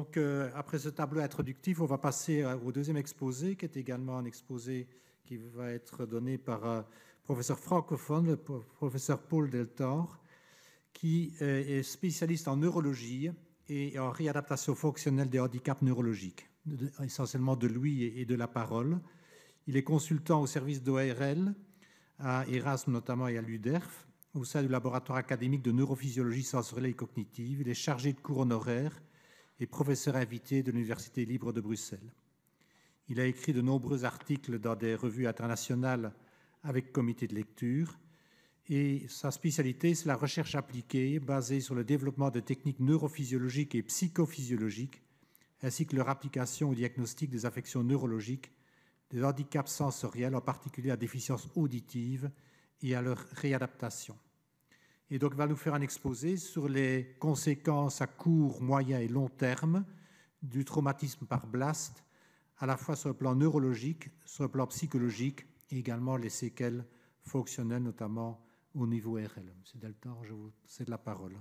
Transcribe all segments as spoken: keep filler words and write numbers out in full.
Donc, euh, après ce tableau introductif, on va passer au deuxième exposé, qui est également un exposé qui va être donné par un professeur francophone, le professeur Paul Deltor, qui est spécialiste en neurologie et en réadaptation fonctionnelle des handicaps neurologiques, essentiellement de l'ouïe et de la parole. Il est consultant au service d'O R L, à Erasme notamment et à l'U D E R F, au sein du laboratoire académique de neurophysiologie sensorielle et cognitive. Il est chargé de cours honoraires et professeur invité de l'Université libre de Bruxelles. Il a écrit de nombreux articles dans des revues internationales avec comité de lecture. Et sa spécialité, c'est la recherche appliquée basée sur le développement de techniques neurophysiologiques et psychophysiologiques, ainsi que leur application au diagnostic des affections neurologiques, des handicaps sensoriels, en particulier la déficience auditive, et à leur réadaptation. Et donc, il va nous faire un exposé sur les conséquences à court, moyen et long terme du traumatisme par blast, à la fois sur le plan neurologique, sur le plan psychologique, et également les séquelles fonctionnelles, notamment au niveau R L. Monsieur Deltor, je vous cède la parole.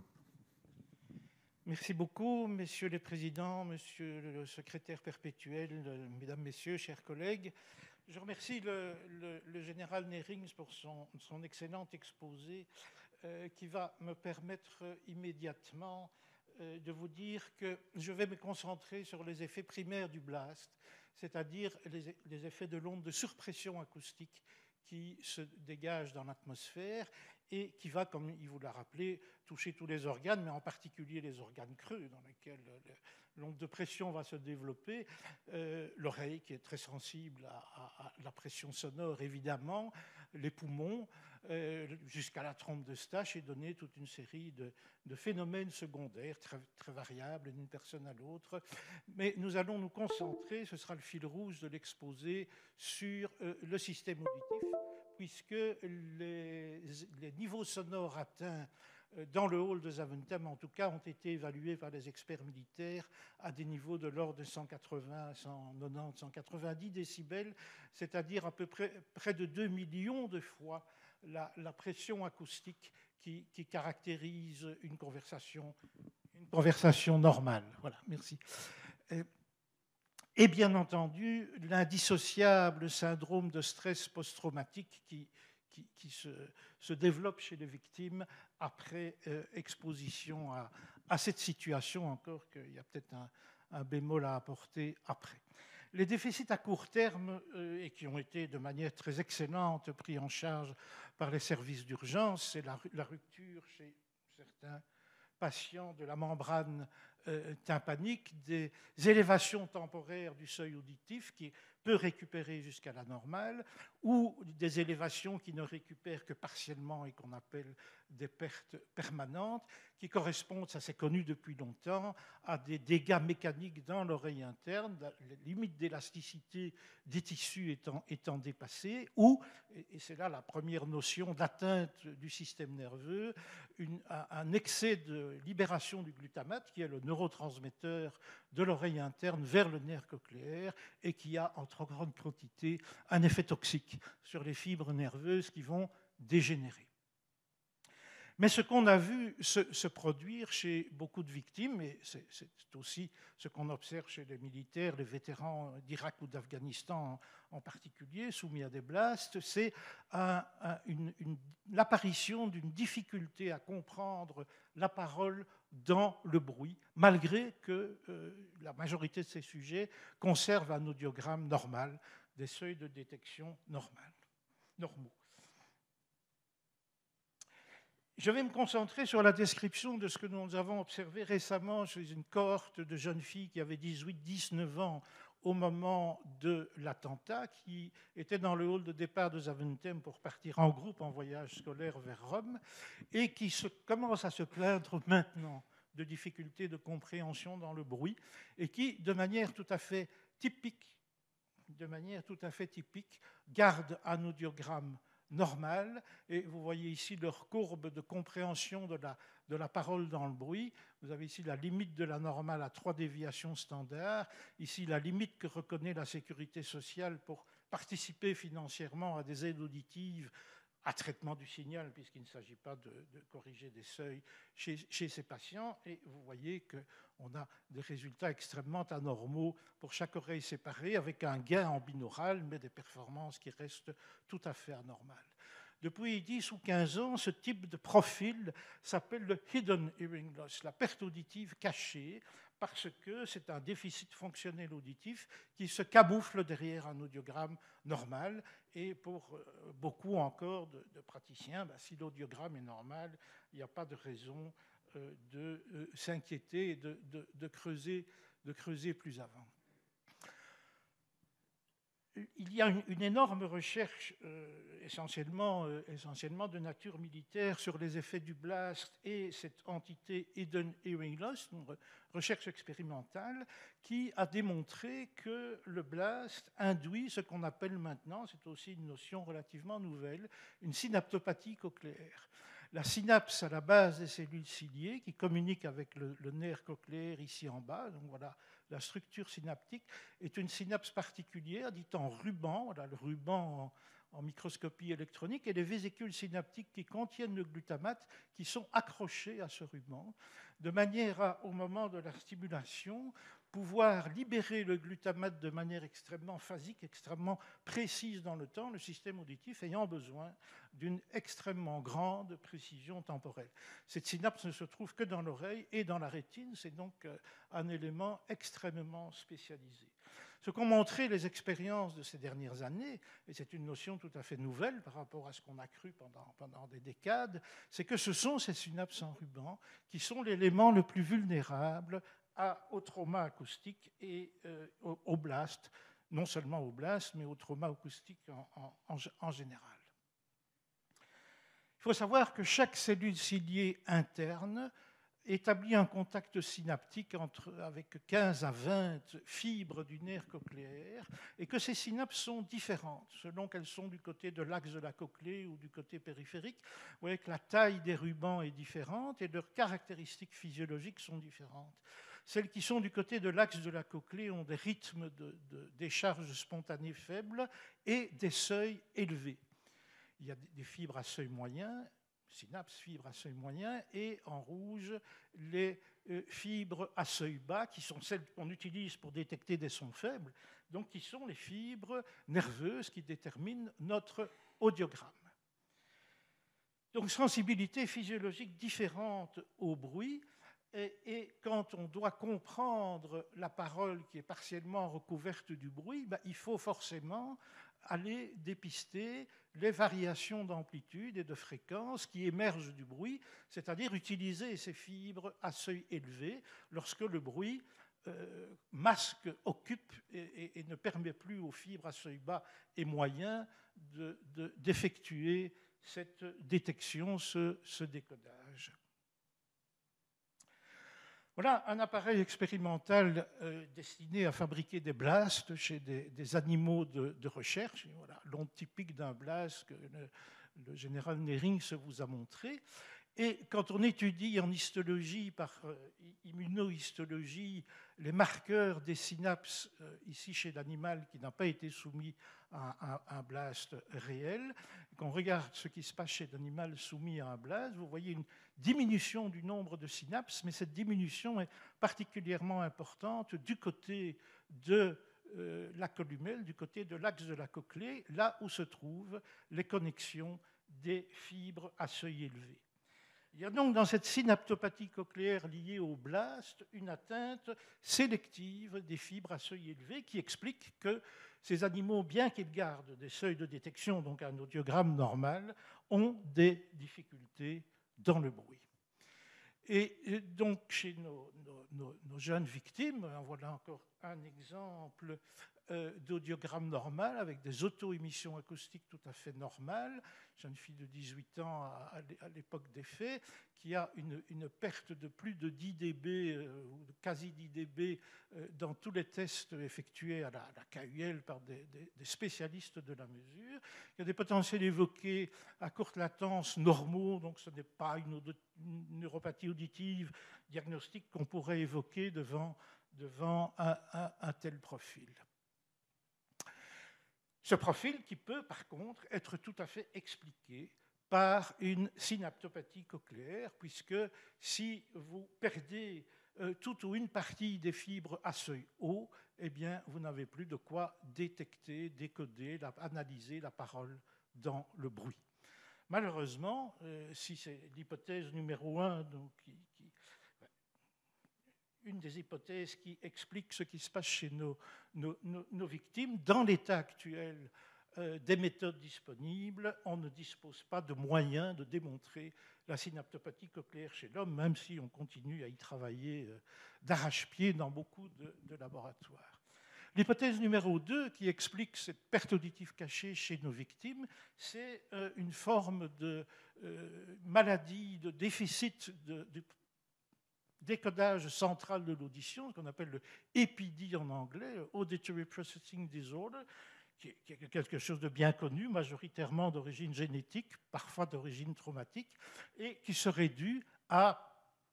Merci beaucoup, messieurs les présidents, monsieur le secrétaire perpétuel, mesdames, messieurs, chers collègues. Je remercie le, le, le général Neerings pour son, son excellent exposé euh, qui va me permettre immédiatement euh, de vous dire que je vais me concentrer sur les effets primaires du blast, c'est-à-dire les, les effets de l'onde de surpression acoustique qui se dégage dans l'atmosphère et qui va, comme il vous l'a rappelé, toucher tous les organes, mais en particulier les organes creux dans lesquels l'onde de pression va se développer. Euh, l'oreille, qui est très sensible à, à, à la pression sonore, évidemment, les poumons, euh, jusqu'à la trompe d'Eustache, et donner toute une série de, de phénomènes secondaires très, très variables d'une personne à l'autre. Mais nous allons nous concentrer, ce sera le fil rouge de l'exposé, sur euh, le système auditif, puisque les, les niveaux sonores atteints dans le hall de Zaventem, en tout cas, ont été évalués par les experts militaires à des niveaux de l'ordre de cent quatre-vingts, cent quatre-vingt-dix, cent quatre-vingt-dix décibels, c'est-à-dire à peu près près de deux millions de fois la, la pression acoustique qui, qui caractérise une conversation, une conversation normale. Voilà, merci. Et bien entendu, l'indissociable syndrome de stress post-traumatique qui, qui, qui se, se développe chez les victimes après euh, exposition à, à cette situation, encore qu'il y a peut-être un, un bémol à apporter après. Les déficits à court terme, euh, et qui ont été de manière très excellente pris en charge par les services d'urgence, c'est la, la rupture chez certains patients de la membrane euh, tympanique, des élévations temporaires du seuil auditif qui peut récupérer jusqu'à la normale, ou des élévations qui ne récupèrent que partiellement et qu'on appelle des pertes permanentes, qui correspondent, ça c'est connu depuis longtemps, à des dégâts mécaniques dans l'oreille interne, les limites d'élasticité des tissus étant, étant dépassées, ou, et c'est là la première notion d'atteinte du système nerveux, une, un excès de libération du glutamate, qui est le neurotransmetteur de l'oreille interne vers le nerf cochléaire, et qui a en trop grande quantité un effet toxique sur les fibres nerveuses qui vont dégénérer. Mais ce qu'on a vu se, se produire chez beaucoup de victimes, et c'est aussi ce qu'on observe chez les militaires, les vétérans d'Irak ou d'Afghanistan en, en particulier, soumis à des blasts, c'est un, un, l'apparition d'une difficulté à comprendre la parole dans le bruit, malgré que euh, la majorité de ces sujets conservent un audiogramme normal, des seuils de détection normal, normaux. Je vais me concentrer sur la description de ce que nous avons observé récemment chez une cohorte de jeunes filles qui avaient dix-huit dix-neuf ans au moment de l'attentat, qui étaient dans le hall de départ de Zaventem pour partir en groupe en voyage scolaire vers Rome, et qui se, commencent à se plaindre maintenant de difficultés de compréhension dans le bruit, et qui, de manière tout à fait typique, de manière tout à fait typique, gardent un audiogramme normal, et vous voyez ici leur courbe de compréhension de la, de la parole dans le bruit. Vous avez ici la limite de la normale à trois déviations standards, ici la limite que reconnaît la sécurité sociale pour participer financièrement à des aides auditives à traitement du signal, puisqu'il ne s'agit pas de, de corriger des seuils chez, chez ces patients. Et vous voyez qu'on a des résultats extrêmement anormaux pour chaque oreille séparée, avec un gain en binaural, mais des performances qui restent tout à fait anormales. Depuis dix ou quinze ans, ce type de profil s'appelle le hidden hearing loss, la perte auditive cachée, parce que c'est un déficit fonctionnel auditif qui se camoufle derrière un audiogramme normal. Et pour beaucoup encore de, de praticiens, ben, si l'audiogramme est normal, il n'y a pas de raison euh, de euh, s'inquiéter et de, de, de, creuser, de creuser plus avant. Il y a une, une énorme recherche, euh, essentiellement, euh, essentiellement de nature militaire, sur les effets du blast et cette entité hidden hearing loss, une re recherche expérimentale, qui a démontré que le blast induit ce qu'on appelle maintenant, c'est aussi une notion relativement nouvelle, une synaptopathie cochléaire. La synapse à la base des cellules ciliées qui communiquent avec le, le nerf cochléaire ici en bas, donc voilà, la structure synaptique est une synapse particulière, dite en ruban, voilà, le ruban en, en microscopie électronique, et les vésicules synaptiques qui contiennent le glutamate qui sont accrochées à ce ruban, de manière à, au moment de la stimulation, pouvoir libérer le glutamate de manière extrêmement phasique, extrêmement précise dans le temps, le système auditif ayant besoin d'une extrêmement grande précision temporelle. Cette synapse ne se trouve que dans l'oreille et dans la rétine, c'est donc un élément extrêmement spécialisé. Ce qu'ont montré les expériences de ces dernières années, et c'est une notion tout à fait nouvelle par rapport à ce qu'on a cru pendant, pendant des décades, c'est que ce sont ces synapses en ruban qui sont l'élément le plus vulnérable à, au trauma acoustique et euh, au, au blast, non seulement au blast, mais au trauma acoustique en, en, en général. Il faut savoir que chaque cellule ciliée interne établit un contact synaptique entre, avec quinze à vingt fibres du nerf cochléaire et que ces synapses sont différentes selon qu'elles sont du côté de l'axe de la cochlée ou du côté périphérique. Vous voyez que la taille des rubans est différente et leurs caractéristiques physiologiques sont différentes. Celles qui sont du côté de l'axe de la cochlée ont des rythmes de, de décharge spontanée faibles et des seuils élevés. Il y a des fibres à seuil moyen, synapses fibres à seuil moyen, et en rouge, les euh, fibres à seuil bas, qui sont celles qu'on utilise pour détecter des sons faibles, donc qui sont les fibres nerveuses qui déterminent notre audiogramme. Donc, sensibilité physiologique différente au bruit, et, et quand on doit comprendre la parole qui est partiellement recouverte du bruit, ben, il faut forcément aller dépister les variations d'amplitude et de fréquence qui émergent du bruit, c'est-à-dire utiliser ces fibres à seuil élevé lorsque le bruit euh, masque, occupe et, et, et ne permet plus aux fibres à seuil bas et moyen de, de, d'effectuer cette détection, ce, ce décodage. Voilà un appareil expérimental euh, destiné à fabriquer des blasts chez des, des animaux de, de recherche. Voilà, l'onde typique d'un blast que le, le général Nerings vous a montré. Et quand on étudie en histologie, par euh, immunohistologie, les marqueurs des synapses, euh, ici chez l'animal qui n'a pas été soumis à un, un blast réel, qu'on regarde ce qui se passe chez l'animal soumis à un blast, vous voyez une diminution du nombre de synapses, mais cette diminution est particulièrement importante du côté de euh, la columelle, du côté de l'axe de la cochlée, là où se trouvent les connexions des fibres à seuil élevé. Il y a donc dans cette synaptopathie cochléaire liée au blast une atteinte sélective des fibres à seuil élevé qui explique que ces animaux, bien qu'ils gardent des seuils de détection, donc un audiogramme normal, ont des difficultés dans le bruit. Et donc chez nos, nos, nos, nos jeunes victimes, voilà encore un exemple euh, d'audiogramme normal avec des auto-émissions acoustiques tout à fait normales. Jeune fille de dix-huit ans à, à l'époque des faits, qui a une, une perte de plus de dix décibels, euh, ou de quasi dix décibels euh, dans tous les tests effectués à la, à la K U L par des, des, des spécialistes de la mesure. Il y a des potentiels évoqués à courte latence normaux, donc ce n'est pas une, une neuropathie auditive diagnostique qu'on pourrait évoquer devant, devant un, un, un tel profil. Ce profil qui peut, par contre, être tout à fait expliqué par une synaptopathie cochléaire, puisque si vous perdez euh, toute ou une partie des fibres à seuil haut, eh bien, vous n'avez plus de quoi détecter, décoder, la, analyser la parole dans le bruit. Malheureusement, euh, si c'est l'hypothèse numéro un, donc, qui, qui, une des hypothèses qui explique ce qui se passe chez nos, nos, nos, nos victimes, dans l'état actuel euh, des méthodes disponibles, on ne dispose pas de moyens de démontrer la synaptopathie cochléaire chez l'homme, même si on continue à y travailler euh, d'arrache-pied dans beaucoup de, de laboratoires. L'hypothèse numéro deux qui explique cette perte auditive cachée chez nos victimes, c'est euh, une forme de euh, maladie, de déficit de, de décodage central de l'audition, ce qu'on appelle le A P D en anglais, Auditory Processing Disorder, qui est quelque chose de bien connu, majoritairement d'origine génétique, parfois d'origine traumatique, et qui serait dû à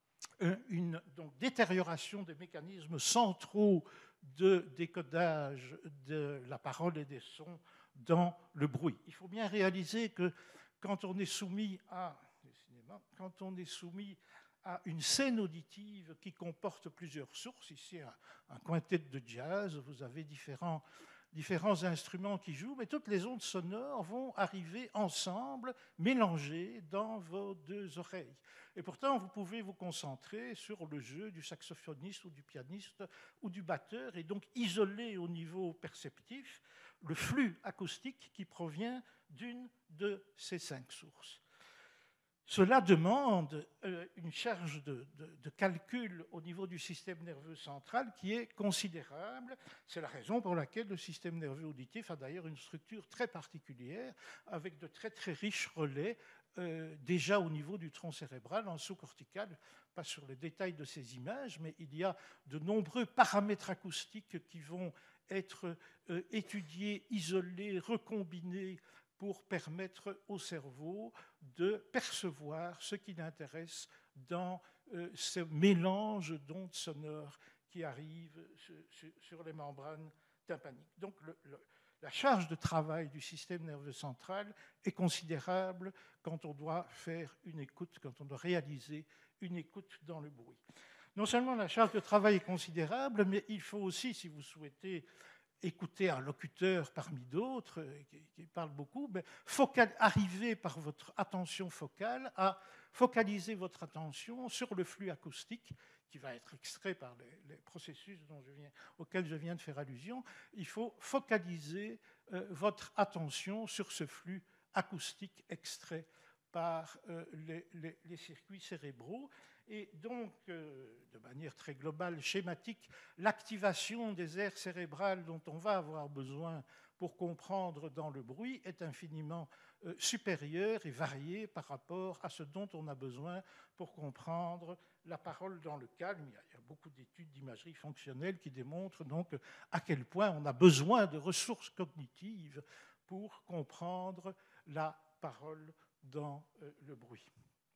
une donc, détérioration des mécanismes centraux de décodage de la parole et des sons dans le bruit. Il faut bien réaliser que quand on est soumis à, quand on est soumis à une scène auditive qui comporte plusieurs sources, ici un, un quintet de jazz, vous avez différents, différents instruments qui jouent, mais toutes les ondes sonores vont arriver ensemble, mélangées dans vos deux oreilles. Et pourtant, vous pouvez vous concentrer sur le jeu du saxophoniste ou du pianiste ou du batteur et donc isoler au niveau perceptif le flux acoustique qui provient d'une de ces cinq sources. Cela demande une charge de, de, de calcul au niveau du système nerveux central qui est considérable. C'est la raison pour laquelle le système nerveux auditif a d'ailleurs une structure très particulière avec de très très riches relais euh, déjà au niveau du tronc cérébral, en sous-cortical, pas sur les détails de ces images, mais il y a de nombreux paramètres acoustiques qui vont être euh, étudiés, isolés, recombinés pour permettre au cerveau de percevoir ce qui l'intéresse dans euh, ce mélange d'ondes sonores qui arrivent sur, sur les membranes tympaniques. Donc le, le, la charge de travail du système nerveux central est considérable quand on doit faire une écoute, quand on doit réaliser une écoute dans le bruit. Non seulement la charge de travail est considérable, mais il faut aussi, si vous souhaitez écouter un locuteur parmi d'autres qui, qui parle beaucoup, mais focal, arriver par votre attention focale à focaliser votre attention sur le flux acoustique qui va être extrait par les, les processus dont je viens, auxquels je viens de faire allusion. Il faut focaliser euh, votre attention sur ce flux acoustique extrait par euh, les, les, les circuits cérébraux. Et donc, euh, de manière très globale, schématique, l'activation des aires cérébrales dont on va avoir besoin pour comprendre dans le bruit est infiniment euh, supérieure et variée par rapport à ce dont on a besoin pour comprendre la parole dans le calme. Il y a, il y a beaucoup d'études d'imagerie fonctionnelle qui démontrent donc à quel point on a besoin de ressources cognitives pour comprendre la parole dans euh, le bruit.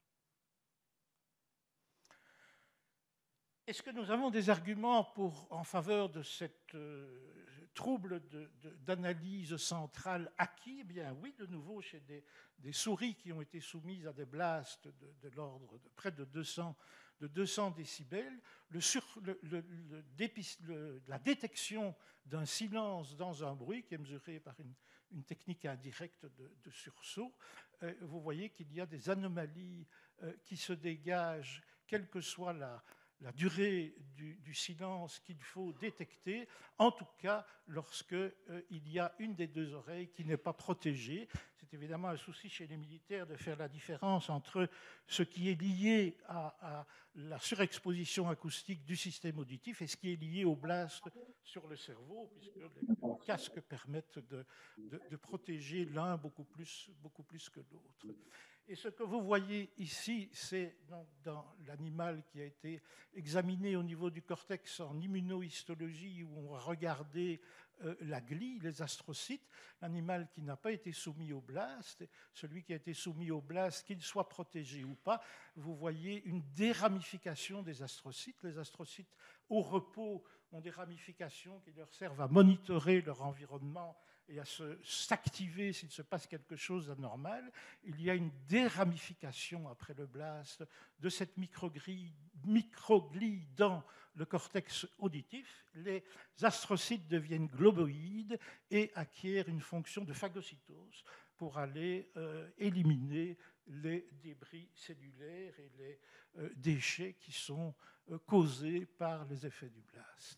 Est-ce que nous avons des arguments pour, en faveur de ce euh, trouble de, de, d'analyse centrale acquis? Eh bien oui, de nouveau, chez des, des souris qui ont été soumises à des blasts de, de l'ordre de près de deux cents, de deux cents décibels, le sur, le, le, le, le, la détection d'un silence dans un bruit qui est mesuré par une, une technique indirecte de, de sursaut, euh, vous voyez qu'il y a des anomalies euh, qui se dégagent, quelle que soit la la durée du, du silence qu'il faut détecter, en tout cas lorsqu'il euh, y a une des deux oreilles qui n'est pas protégée. C'est évidemment un souci chez les militaires de faire la différence entre ce qui est lié à, à la surexposition acoustique du système auditif et ce qui est lié au blast sur le cerveau, puisque les, les casques permettent de, de, de protéger l'un beaucoup plus, beaucoup plus que l'autre. Et ce que vous voyez ici, c'est dans, dans l'animal qui a été examiné au niveau du cortex en immunohistologie, où on a regardé euh, la glie, les astrocytes, l'animal qui n'a pas été soumis au blast, celui qui a été soumis au blast, qu'il soit protégé ou pas, vous voyez une déramification des astrocytes. Les astrocytes au repos ont des ramifications qui leur servent à monitorer leur environnement et à s'activer s'il se passe quelque chose d'anormal. Il y a une déramification après le blast de cette microglie, microglie dans le cortex auditif. Les astrocytes deviennent globoïdes et acquièrent une fonction de phagocytose pour aller euh, éliminer les débris cellulaires et les euh, déchets qui sont euh, causés par les effets du blast.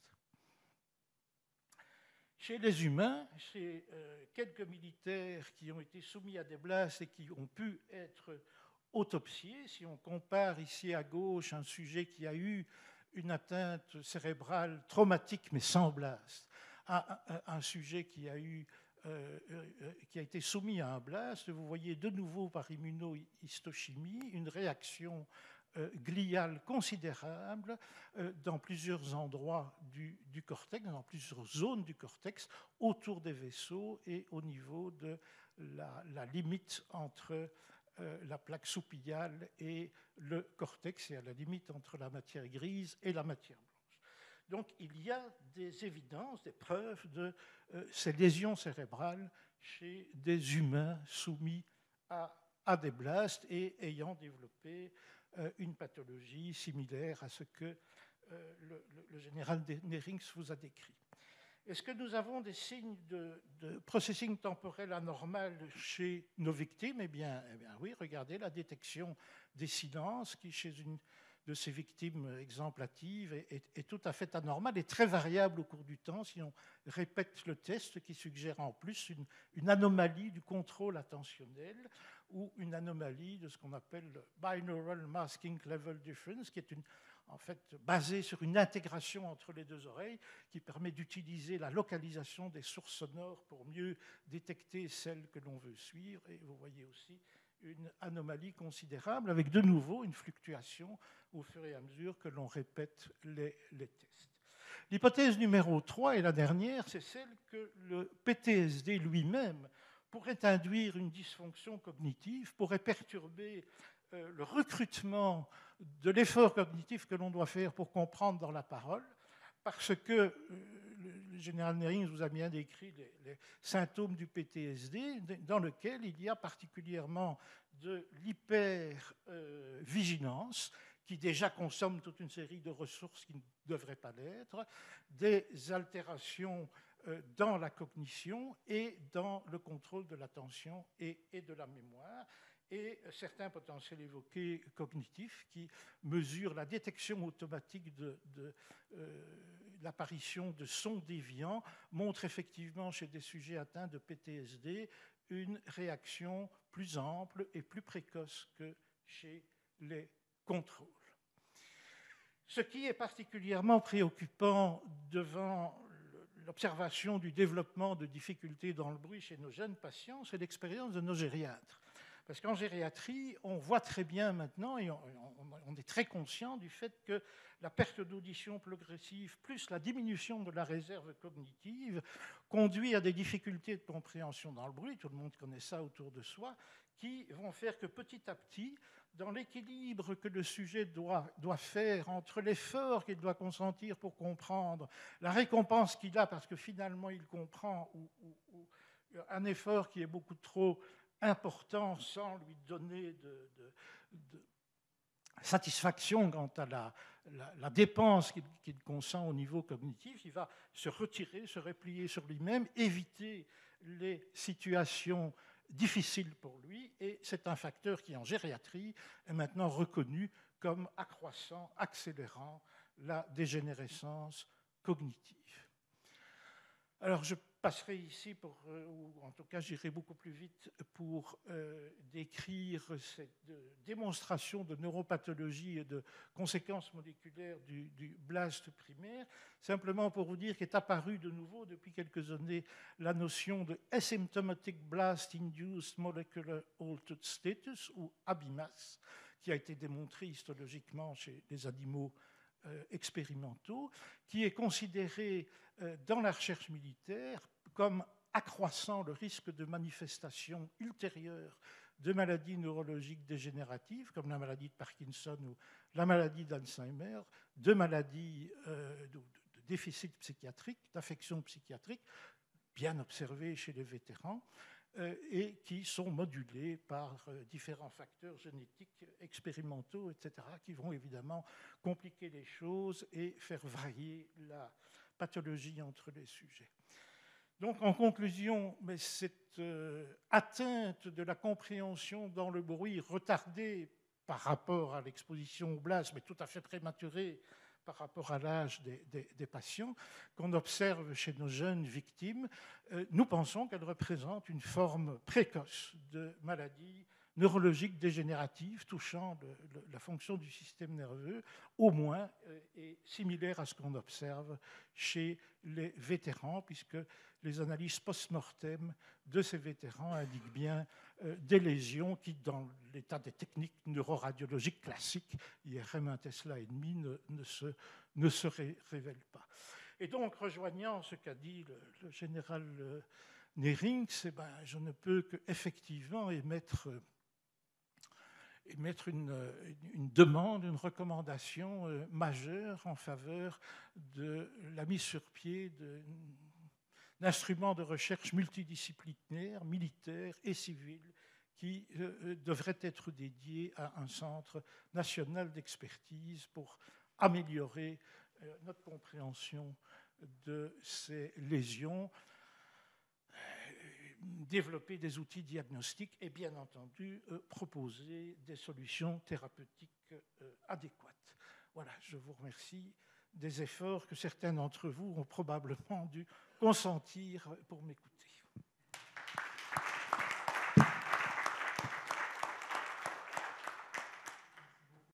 Chez les humains, chez euh, quelques militaires qui ont été soumis à des blasts et qui ont pu être autopsiés, si on compare ici à gauche un sujet qui a eu une atteinte cérébrale traumatique mais sans blast, à un, un sujet qui a eu Euh, euh, qui a été soumis à un blast, vous voyez de nouveau par immunohistochimie une réaction euh, gliale considérable euh, dans plusieurs endroits du, du cortex, dans plusieurs zones du cortex, autour des vaisseaux et au niveau de la, la limite entre euh, la plaque soupillale et le cortex, et à la limite entre la matière grise et la matière blanche. Donc il y a des évidences, des preuves de euh, ces lésions cérébrales chez des humains soumis à, à des blasts et ayant développé euh, une pathologie similaire à ce que euh, le, le, le général Nerings vous a décrit. Est-ce que nous avons des signes de, de processing temporel anormal chez nos victimes? Eh bien, eh bien oui, regardez la détection des silences qui, chez une de ces victimes exemplatives est, est, est tout à fait anormale et très variable au cours du temps si on répète le test qui suggère en plus une, une anomalie du contrôle attentionnel ou une anomalie de ce qu'on appelle le binaural masking level difference, qui est une, en fait basée sur une intégration entre les deux oreilles qui permet d'utiliser la localisation des sources sonores pour mieux détecter celles que l'on veut suivre. Et vous voyez aussi une anomalie considérable, avec de nouveau une fluctuation au fur et à mesure que l'on répète les, les tests. L'hypothèse numéro trois, et la dernière, c'est celle que le P T S D lui-même pourrait induire une dysfonction cognitive, pourrait perturber euh, le recrutement de l'effort cognitif que l'on doit faire pour comprendre dans la parole, parce que euh, le général Nerings vous a bien décrit les, les symptômes du P T S D, dans lequel il y a particulièrement de l'hypervigilance, euh, qui déjà consomme toute une série de ressources qui ne devraient pas l'être, des altérations euh, dans la cognition et dans le contrôle de l'attention et, et de la mémoire, et certains potentiels évoqués cognitifs qui mesurent la détection automatique de, de euh, l'apparition de sons déviants, montrent effectivement chez des sujets atteints de P T S D une réaction plus ample et plus précoce que chez les contrôles. Ce qui est particulièrement préoccupant devant l'observation du développement de difficultés dans le bruit chez nos jeunes patients, c'est l'expérience de nos gériatres. Parce qu'en gériatrie, on voit très bien maintenant, et on, on est très conscient du fait que la perte d'audition progressive, plus la diminution de la réserve cognitive, conduit à des difficultés de compréhension dans le bruit, tout le monde connaît ça autour de soi, qui vont faire que petit à petit, dans l'équilibre que le sujet doit, doit faire entre l'effort qu'il doit consentir pour comprendre, la récompense qu'il a parce que finalement il comprend, ou, ou, ou un effort qui est beaucoup trop important sans lui donner de, de, de satisfaction quant à la, la, la dépense qu'il, qu'il consent au niveau cognitif, il va se retirer, se replier sur lui-même, éviter les situations difficiles pour lui, et c'est un facteur qui, en gériatrie, est maintenant reconnu comme accroissant, accélérant la dégénérescence cognitive. Alors, je passerai ici, pour, ou en tout cas j'irai beaucoup plus vite, pour euh, décrire cette démonstration de neuropathologie et de conséquences moléculaires du, du blast primaire, simplement pour vous dire qu'est apparue de nouveau depuis quelques années la notion de Asymptomatic Blast Induced Molecular Altered Status, ou A B I M A S, qui a été démontré histologiquement chez les animaux euh, expérimentaux, qui est considéré euh, dans la recherche militaire comme accroissant le risque de manifestations ultérieures de maladies neurologiques dégénératives, comme la maladie de Parkinson ou la maladie d'Alzheimer, de maladies euh, de, de déficits psychiatriques, d'affections psychiatriques, bien observés chez les vétérans euh, et qui sont modulés par euh, différents facteurs génétiques expérimentaux, et cetera, qui vont évidemment compliquer les choses et faire varier la pathologie entre les sujets. Donc, en conclusion, mais cette euh, atteinte de la compréhension dans le bruit retardée par rapport à l'exposition au blast, mais tout à fait prématurée par rapport à l'âge des, des, des patients, qu'on observe chez nos jeunes victimes, euh, nous pensons qu'elle représente une forme précoce de maladie neurologique dégénérative touchant le, le, la fonction du système nerveux, au moins, euh, et similaire à ce qu'on observe chez les vétérans, puisque les analyses post-mortem de ces vétérans indiquent bien euh, des lésions qui, dans l'état des techniques neuroradiologiques classiques, I R M un Tesla et demi, ne, ne, se, ne se ré, révèlent pas. Et donc, rejoignant ce qu'a dit le, le général euh, Neerings, eh ben, je ne peux qu'effectivement émettre, émettre une, une demande, une recommandation euh, majeure en faveur de la mise sur pied de d'instruments de recherche multidisciplinaires, militaires et civils, qui euh, devraient être dédiés à un centre national d'expertise pour améliorer euh, notre compréhension de ces lésions, euh, développer des outils diagnostiques et, bien entendu, euh, proposer des solutions thérapeutiques euh, adéquates. Voilà, je vous remercie des efforts que certains d'entre vous ont probablement dû consentir pour m'écouter.